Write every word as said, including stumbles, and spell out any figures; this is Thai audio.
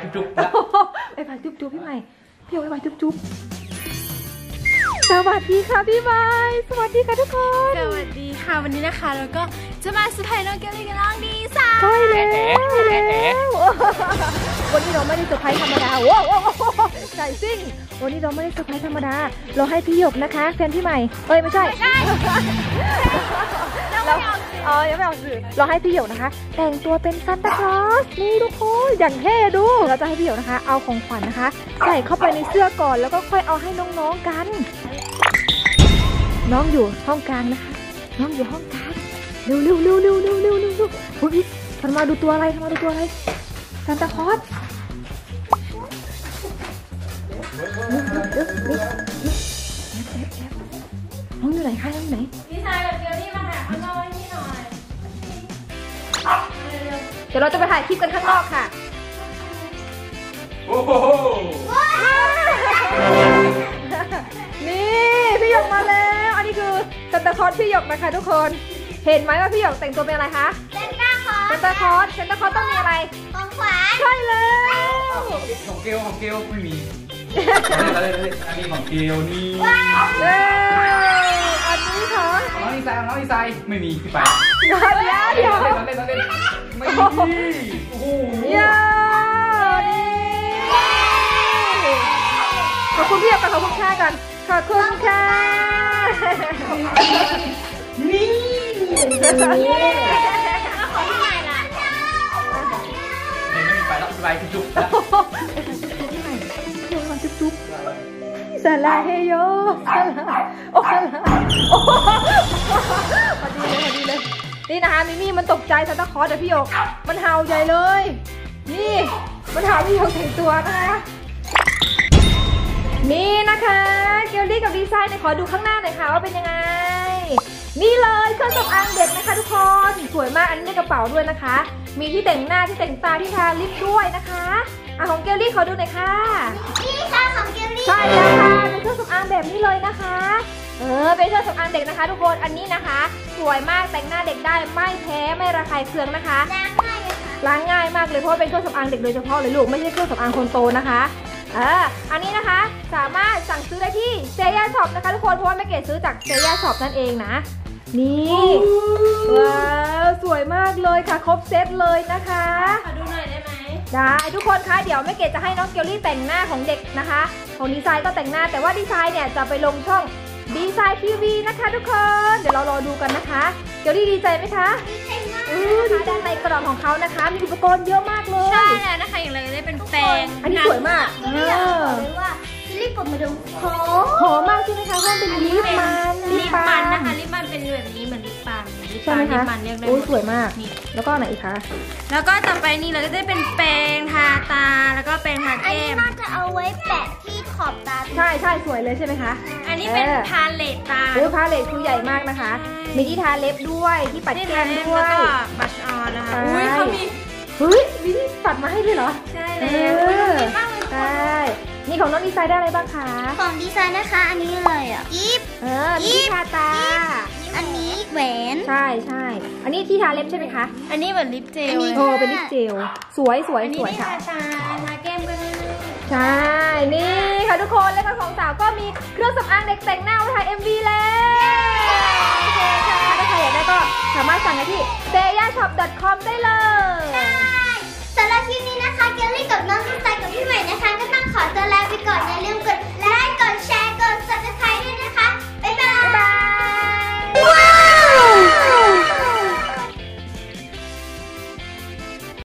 จุ๊บๆแล้วบ๊ายบายจุ๊บๆพี่ใหม่พี่โยบ๊ายบายจุ๊บๆสวัสดีค่ะพี่ใหม่สวัสดีค่ะทุกคนสวัสดีค่ะวันนี้นะคะแล้วก็จะมาสุดท้ายน้องเกลลี่กับน้องดีซ่าใช่แล้ววันนี้เราไม่ได้เซอร์ไพรส์ธรรมดาว้าวใส่ซิ่งวันนี้เราไม่ได้เซอร์ไพรส์ธรรมดาเราให้พี่หยกนะคะแฟนพี่ใหม่เอ้ยไม่ใช่เราเออยังไม่ออกสื่อเราให้พี่หยกนะคะแต่งตัวเป็นซานตาคลอสนี่ทุกคนอย่างเท่ดูเราจะให้พี่หยกนะคะเอาของขวัญนะคะใส่เข้าไปในเสื้อก่อนแล้วก็ค่อยเอาให้น้องๆกันน้องอยู่ห้องกลางนะคะน้องอยู่ห้องกลางเร็วเร็วเร็วเร็วเร็วเร็วเร็วเร็วเฮ้ยทำมาดูตัวอะไรทำมาดูตัวอะไรซานตาคลอสน้องอยู่ไหนคะน้องอยู่ไหนดีไซน์กับเกลลี่มาหาข้างนอกนี่หน่อยเดี๋ยวเราจะไปถ่ายคลิปกันข้างนอกค่ะโอ้โหนี่พี่หยกมาแล้วอันนี้คือซานตาคลอสพี่หยกนะคะทุกคนเห็นไหมว่าพี่หยกแต่งตัวเป็นอะไรคะซานตาคลอสซานตาคลอสซานตาคลอสต้องมีอะไรของขวัญใช่แล้วของเกลของเกลไม่มีอันนี้ของเกลนี่เย้อันนี้ค่ะน้องอีไซน้องอีไซไม่มีพี่ไปเดี๋ยวเดี๋ยวเล่นเล่นเล่นไม่มีโอ้โหเย้ขอบคุณพี่หยกกับขอบคุณค่ากันขอบคุณค่ะนี่แล้วของพี่ใหม่ล่ะไม่มีไปแล้วไปจุ๊บแล้วจุ๊บจุ๊บสลาเฮโยสลาโอ้สลาโอ้พอดีเลยพอดีเลยนี่นะคะมิมี่มันตกใจซานตาคลอสแต่พี่หยกมันเห่าใหญ่เลยนี่มันเห่าพี่หยกแต่งตัวนะคะนี่นะคะเกลลี่กับดีไซน์เนี่ยขอดูข้างหน้าหน่อยค่ะว่าเป็นยังไงนี่เลยเครื่องสำอางเด็กนะคะทุกคนสวยมากอันนี้ในกระเป๋าด้วยนะคะมีที่แต่งหน้าที่แต่งตาที่ทาลิปด้วยนะคะอ่ะของเกลลี่ขอดูหน่อยค่ะนี่ค่ะของเกลลี่ใช่แล้วค่ะเป็นเครื่องสำอางแบบนี้เลยนะคะเออเป็นเครื่องสำอางเด็กนะคะทุกคนอันนี้นะคะสวยมากแต่งหน้าเด็กได้ไม่แพ้ไม่ระคายเคืองนะคะล้างง่ายเลยค่ะล้างง่ายมากเลยเพราะเป็นเครื่องสำอางเด็กโดยเฉพาะเลยลูกไม่ใช่เครื่องสำอางคนโตนะคะเอออันนี้นะคะสามารถสั่งซื้อได้ที่เซย่าช็อปนะคะทุกคนเพราะว่าแม่เกดซื้อจากเซย่าช็อปนั่นเองนะนี่ว้าวสวยมากเลยค่ะครบเซตเลยนะคะขอดูหน่อยได้ไหมได้ทุกคนคะเดี๋ยวแม่เกดจะให้น้องเกลลี่แต่งหน้าของเด็กนะคะของดีไซน์ก็แต่งหน้าแต่ว่าดีไซน์เนี่ยจะไปลงช่องดีไซน์ทีวีนะคะทุกคนเดี๋ยวเรารอดูกันนะคะเกลลี่ดีใจไหมคะดีใจมากนะคะด้านในกล่องของเขานะคะมีอุปกรณ์เยอะมากเลยใช่แล้วนะคะอย่างไรก็ได้เป็นแปรงอันนี้สวยมากเกลลี่อยากบอกเลยว่าลิปผมมาดูหอมหอมมากใช่ไหมคะเพราะเป็นลิปมันลิปมันนะคะลิปมันเป็นแบบนี้เหมือนลิปปังลิปปังลิปมันเรียกได้โอ้สวยมากแล้วก็ไหนอีกคะแล้วก็ต่อไปนี่เราก็ได้เป็นแปรงทาตาแล้วก็แปรงทาแก้มอันนี้น่าจะเอาไว้แปะที่ขอบตาใช่ใช่สวยเลยใช่ไหมคะอันนี้เป็นพาเลตตาโอ้พาเลตคือใหญ่มากนะคะมีที่ทาเล็บด้วยที่ปัดแก้มด้วยแล้วก็บัชออนนะคะอุ้ยเขามีเฮ้ยมีที่ปัดมาให้ด้วยเหรอใช่แล้วใช่นี่ของน้องดีไซน์ได้อะไรบ้างคะของดีไซน์นะคะอันนี้เลยอ่ะยิปเออที่ทาตาอันนี้แหวนใช่ใช่อันนี้ที่ทาเล็บใช่ไหมคะอันนี้เหมือนลิปเจลโอ้เป็นลิปเจลสวยสวยสวยค่ะทาตาทาแก้มก็ได้ใช่นี่ค่ะทุกคนและทั้งสองสาวก็มีเครื่องสำอางเด็กแต่งหน้าไว้ถ่าย เอ็ม วี แล้วโอเคค่ะถ้าใครอยากได้ก็สามารถสั่งได้ที่ เซย่าช็อป ดอท คอม ได้เลยสำหรับคลิปนี้นะคะเกลลี่กับน้องดีไซน์กับพี่ใหม่นะคะ